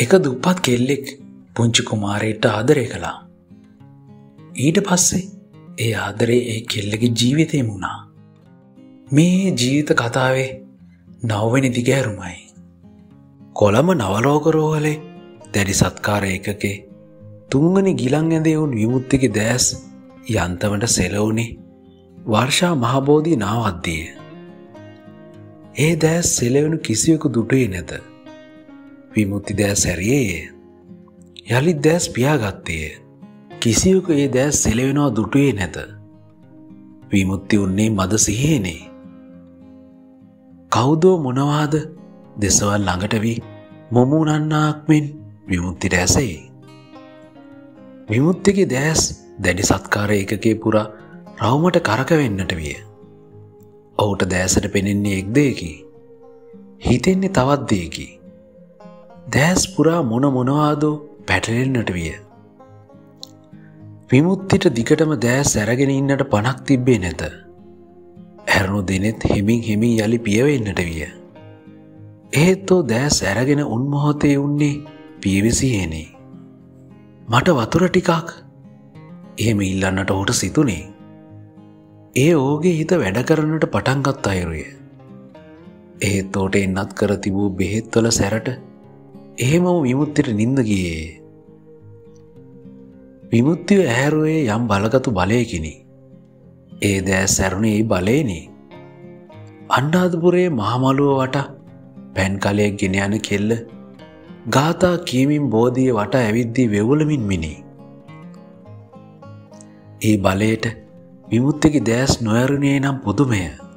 එක දුප්පත් කෙල්ලෙක් පුංචි කුමාරයට ආදරය කළා. ඊට පස්සේ ඒ ආදරේ ඒ කෙල්ලගේ ජීවිතේම වුණා. මේ ජීවිත කතාවේ 9 වෙනි දිගෑරුමයි. කොළඹ නවලෝක රෝහලේ දැඩි සත්කාර ඒකකේ 3 වෙනි ගිලන් ඇඳේ වුණු විමුක්තිගේ දැස් යන්තමට සෙලවුනේ වර්ෂා මහබෝධි නාවද්දිය. ඒ දැස් සෙලවෙනු කිසිවෙකු දුටුවේ නැත. විමුක්ති දැස් හැරියේය. යලිත් දැස් පියාගත්තේය. කිසිවෙකු ඒ දැස් සෙලවෙනවා දුටුවේ නැත. විමුක්ති උන්නේ මද සිහිනේ. කවුදෝ මොනවාද දෙසවල් ළඟට වී මොමුණන්නාක් මෙන් විමුක්තිට ඇසෙයි. විමුක්තිගේ දැස් දැඩි සත්කාර ඒකකේ පුරා රවුමට කරකවෙන්නට විය. ඔහුට දැසට පෙනෙන්නේ එක් දෙයකි. හිතෙන්නේ තවත් දෙයකි. දැස් පුරා මොනවාදෝ පැටලෙන්නට විය. විමුක්තිට දිගටම දැස් ඇරගෙන ඉන්නට පණක් තිබ්බේ නැත. ඇරුණු දෙනෙත් හිමින් යලි පියවෙන්නට විය. එහෙත් දැස් ඇරගෙන උන් මොහොතේ උන්නේ පියවිසියේනේ. මට වතුර ටිකක් එහෙම ඉල්ලන්නට ඔහුට සිතුනේ. ඒ ඔහුගේ හිත වැඩ කරන්නට පටන් ගත් අයුරුය. එහෙත් ඔහුට එන්නත් කර තිබූ බෙහෙත්වල සැරට එහෙමම විමුක්තියට නිින්ද ගියේ. විමුක්තිය ඇහැරුවේ යම් බලගතු බලයකිනි. ඒ දැස් ඇරුණේ ඒ බලේනි. අනුරාධපුරයේ මහමළුව වටා පැන් කලයක් ගෙන යන කෙල්ල ගාථා කියමින් බෝධිය වට ඇවිද්දී වෙවුලමින් මිනි. ඒ බලයට විමුක්තිගේ දැස් නොඇරුණේ නම් පුදුමය.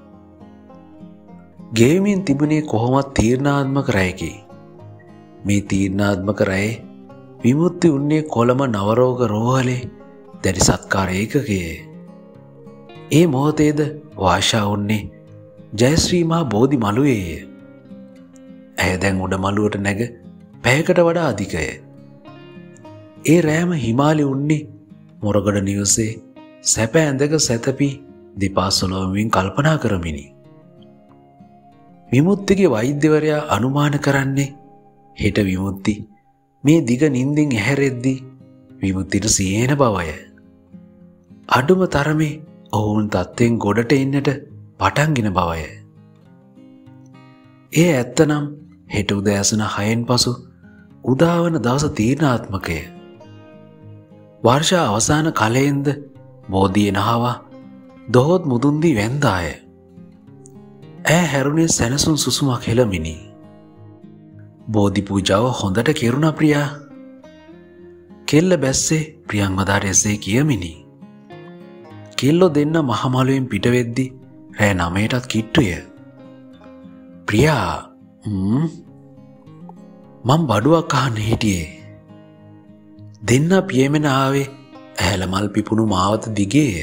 ගෙවමින් තිබුණේ කොහොමත් තීර්ණාත්මක රැයකි. මේ තීර්ණාත්මක රැයේ විමුක්ති උන්නේ කොළඹ නවරෝග රෝහලේ දැඩි සත්කාර ඒකකයේ. ඒ මොහොතේද වාෂා උන්නේ ජයශ්‍රී මහා බෝධි මළුවේය. ඇය දැන් උඩ මළුවට නැග පැයකට වඩා අධිකය. ඒ රෑම හිමාලි උන්නේ මොරගඩ නිවසේ සැප ඇඳක සැතපි දෙපාසොලොවමින් කල්පනා කරමිනි. විමුක්තිගේ වෛද්‍යවරයා අනුමාන කරන්නේ හෙට විමුක්ති මේ දිග නින්දෙන් ඇහැරෙද්දී විමුක්තිට සියේන බවය. අඩුම තරමේ ඔවුන් තත්ත්වෙන් ගොඩට එන්නට පටන්ගෙන බවය. ඒ ඇත්තනම් හෙට උදෑසන 6න් පසු උදාවන දවස තීර්ණාත්මකය. වර්ෂා අවසාන කලයෙන්ද බෝධිය නහවා දොහොත් මුදුන්දී වැන්දාය. ඇය හැරුණේ සැනසුන් සුසුමක් හෙළමිනි. බෝධි පූජාව හොඳට කෙරුණා ප්‍රියා. කෙල්ල බැස්සේ ප්‍රියංවදාට එසේ කියමිනි. කෙල්ලෝ දෙන්න මහමළුවෙන් පිට වෙද්දී රෑ 9ටත් කිට්ටුය. ප්‍රියා මං බඩුවක් අහන්න හිටියේ. දෙන්න පියමෙන ආවේ ඇහැලමල් පිපුණු මාවත දිගේය.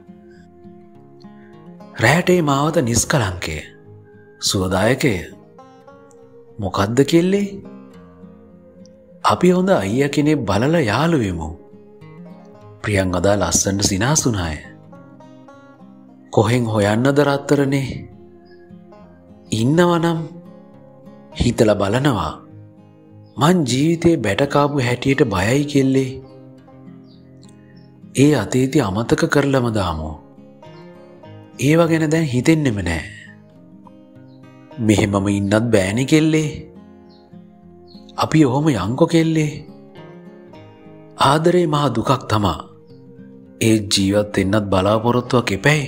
රෑටේ මාවත නිස්කලංකය සුවදායකය. මොකද්ද කෙල්ලේ? අපි හොඳ අයියා කෙනෙක් බලලා යාළු වෙමු. ප්‍රියංවදා ලස්සනට සිනාසුනාය. කොහෙන් හොයන්නද රත්තරනේ? ඉන්නවනම් හිතලා බලනවා. මං ජීවිතේ බැටකාපු හැටියට බයයි කෙල්ලේ. ඒ අතීතය අමතක කරලම දාමු. ඒව ගැන දැන් හිතෙන්නෙම නෑ. මෙහෙමම ඉන්නත් බෑනේ කෙල්ලේ. අපි ඔහොම යංකො කෙල්ලේ. ආදරේ මහා දුකක් තමා. ඒ ජීවත් වෙන්නත් බලාපොරොත්තුවක් එපැයි.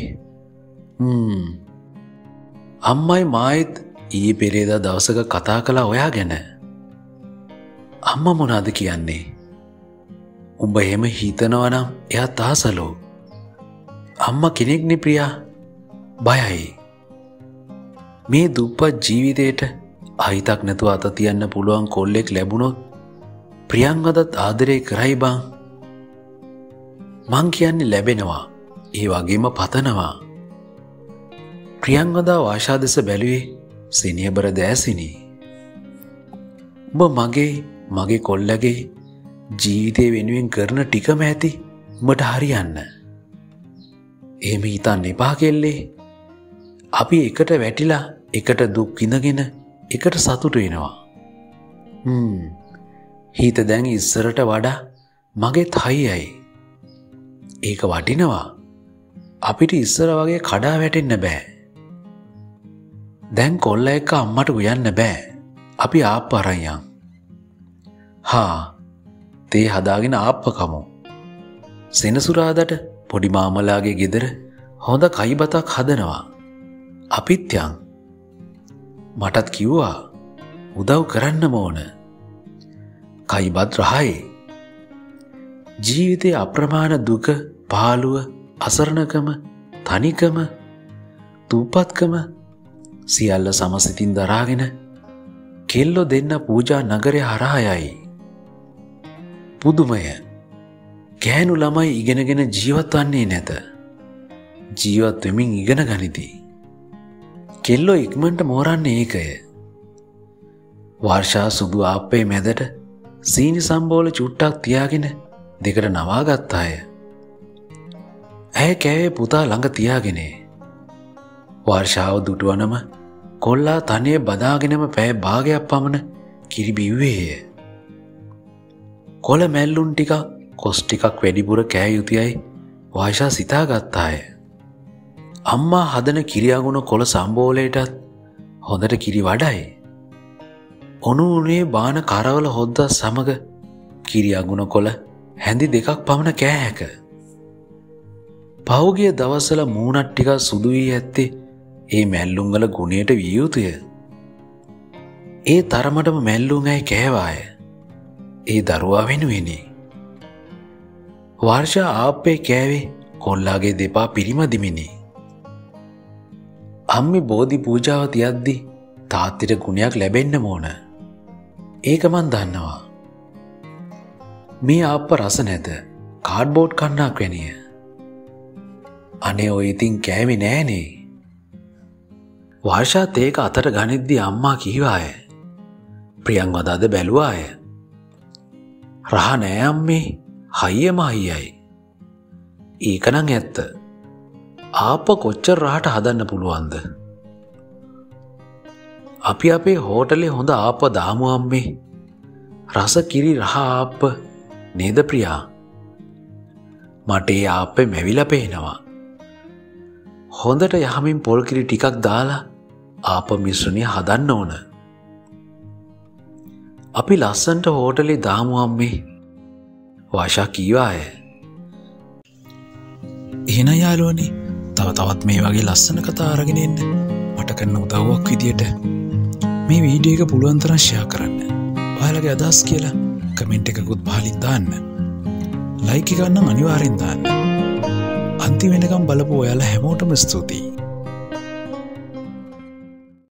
අම්මයි මායිත් ඊයේ පෙරේදා දවසක කතා කළා ඔයා ගැන. අම්මා මොනවද කියන්නේ? උඹ එහෙම හිතනවා නම් එයා තාසලෝ. අම්මා කෙනෙක්නේ ප්‍රියා. බයයි. මේ දුප්පත් ජීවිතේට අහිතක් නැතුව අත තියන්න පුළුවන් කොල්ලෙක් ලැබුණොත් ප්‍රියංවදත් ආදරේ කරයි බං. මං කියන්නේ ලැබෙනවා. ඒ වගේම පතනවා. ප්‍රියංවදා වාෂා දෙස බැලුවේ සිනියබර දෑසිනි. උඹ මගේ කොල්ලගේ ජීවිතය වෙනුවෙන් කරන ටිකම ඇති උඹට හරියන්න. එහෙම හිතන්න එපා කෙල්ලේ. අපි එකට වැටිලා එකට දුක් විඳගෙන එකට සතුටු වෙනවා. හිත දැන් ඉස්සරට වඩා මගෙත් හයියයි. ඒක වටිනවා. අපිට ඉස්සර වගේ කඩා වැටෙන්න බෑ. දැන් කොල්ල එක්ක අම්මට උයන්න බෑ. අපි ආප්ප අරන් යන්. හා තේ හදාගෙන ආප්ප කමු. සෙනසුරාදාට පොඩි මාමලාගේ ගෙදර හොඳ කයි බතක් හදනවා. අපිත් යන්. මටත් කිව්වා උදව් කරන්නම ඕන. කයි බත් රහයි. ජීවිතේ අප්‍රමාණ දුක, පාළුව, අසරණකම, තනිකම, තුප්පත්කම සියල්ල සමසිතින් දරාගෙන කෙල්ලෝ දෙන්න පූජා නගරේ හරහා යයි. පුදුමය. ගෑනු ළමයි ඉගෙනගෙන ජීවත් වන්නේ නැත. ජීවත් වෙමින් ඉගෙන ගනිති. කෙල්ලෝ ඉක්මනට මෝරන්නේ ඒකය. වර්ෂා සුදු ආප්පේ මැදට සීනි සම්බෝල චුට්ටක් තියාගෙන දෙකට නවා ගත්තාය. ඇය කෑවේ පුතා ළඟ තියාගෙන. වර්ෂාව දුටුවනම කොල්ලා තනිය බදාගෙනම පැය භාගයක් පමණ කිරි බිව්වේය. කොළ මැල්ලුන් ටිකක් කොස් ටිකක් වැඩිපුර කෑ යුතුයයි වර්ෂා සිතා ගත්තාය. අම්මා හදන කිරි අගුණ කොළ සම්බෝලයටත් හොඳට කිරි වඩයි. ඔනුනේ බාන කරවල හොද්දත් සමග කිරි අගුණ කොළ හැඳි දෙකක් පමණ කෑ හැක. පහුගිය දවස්වල මූණත් ටිකක් සුදු වී ඇත්තේ ඒ මැල්ලුම් වල ගුණයට විය යුතුය. ඒ තරමටම මැල්ලුම් ඇයි කෑවාය. ඒ දරුවා වෙනුවෙනි. වර්ෂා ආප්පේ කෑවේ කොල්ලාගේ දෙපා පිරිමදිමිනි. අම්මි බෝධි පූජාව තියද්දි තාත්තට ගුණයක් ලැබෙන්න ඕන. ඒක මන් දන්නවා. මේ ආප්ප රස නැත. කාඩ්බෝඩ් කන්නක් වැනිය. අනේ ඔය ඉතින් කෑවේ නෑනේ. වර්ෂාත් ඒක අතට ගනිද්දි අම්මා කීවාය. ප්‍රියංවදාද බැලුවාය. රහ නෑ අම්මේ. හයියම හයියයි. ඒකනම් ඇත්ත. ආප්ප කොච්චර රහට හදන්න පුළුවන්ද? අපි අපේ හෝටලේ හොඳ ආප්ප දාමු අම්මේ. රස කිරි රහ ආප්ප නේද ප්‍රියා? මට ඒ ආප්පේ මැවිලා පේනවා. හොඳට යහමින් පොල් කිරි ටිකක් දාලා ආප්ප මිශ්‍රණය හදන්න ඕන. අපි ලස්සන්ට හෝටලේ දාමු අම්මේ. වර්ෂා කීවාය. එහෙනම් යාළුවනේ තවත් මේ වගේ ලස්සන කතා අරගෙන එන්න මට කරන උදව්වක් විදියට මේ වීඩියෝ එක පුළුවන් තරම් ෂෙයා කරන්න. ඔයාලගේ අදහස් කියලා කමෙන්ට් එකකුත් පහලින් දාන්න. ලයික් එක නම් අනිවාර්යෙන් දාන්න. අන්තිම වෙනකම් බලපු ඔයාලා හැමෝටම ස්තුතියි.